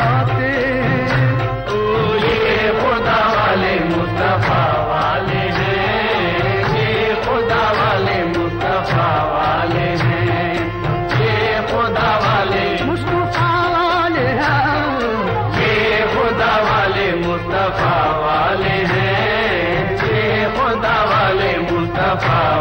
आते हैं। तो ये खुदा वाले मुस्तफा वाले हैं, ये खुदा वाले मुस्तफा वाले हैं, ये खुदा वाले मुस्तफा वाले हैं, ये खुदा वाले मुस्तफा वाले हैं, ये खुदा वाले मुस्तफा